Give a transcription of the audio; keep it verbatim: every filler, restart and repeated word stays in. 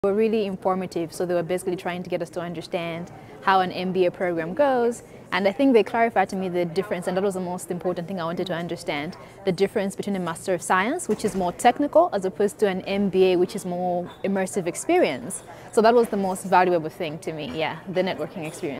Were really informative, so they were basically trying to get us to understand how an M B A program goes, and I think they clarified to me the difference, and that was the most important thing I wanted to understand, the difference between a Master of Science, which is more technical, as opposed to an M B A, which is more immersive experience. So that was the most valuable thing to me, yeah, the networking experience.